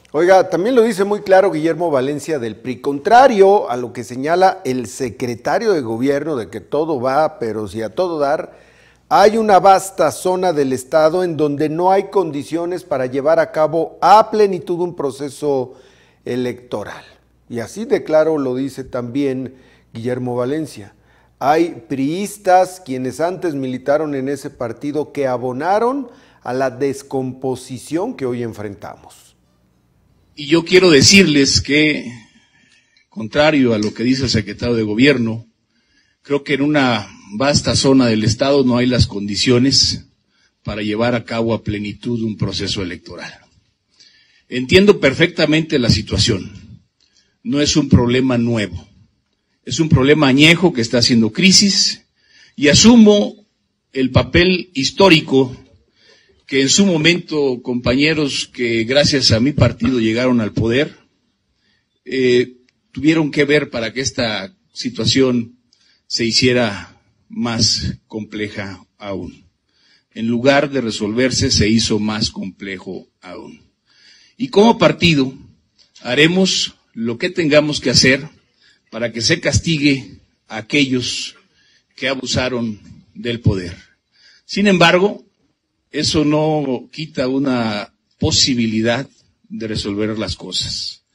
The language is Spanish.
Oiga, también lo dice muy claro Guillermo Valencia del PRI, contrario a lo que señala el secretario de gobierno de que todo va, pero si a todo dar, hay una vasta zona del estado en donde no hay condiciones para llevar a cabo a plenitud un proceso electoral. Y así de claro lo dice también Guillermo Valencia. Hay priistas quienes antes militaron en ese partido que abonaron a la descomposición que hoy enfrentamos. Y yo quiero decirles que, contrario a lo que dice el secretario de Gobierno, creo que en una vasta zona del Estado no hay las condiciones para llevar a cabo a plenitud un proceso electoral. Entiendo perfectamente la situación. No es un problema nuevo. Es un problema añejo que está haciendo crisis y asumo el papel histórico que en su momento compañeros que gracias a mi partido llegaron al poder, tuvieron que ver para que esta situación se hiciera más compleja aún. En lugar de resolverse, se hizo más complejo aún. Y como partido, haremos lo que tengamos que hacer para que se castigue a aquellos que abusaron del poder. Sin embargo, eso no quita una posibilidad de resolver las cosas.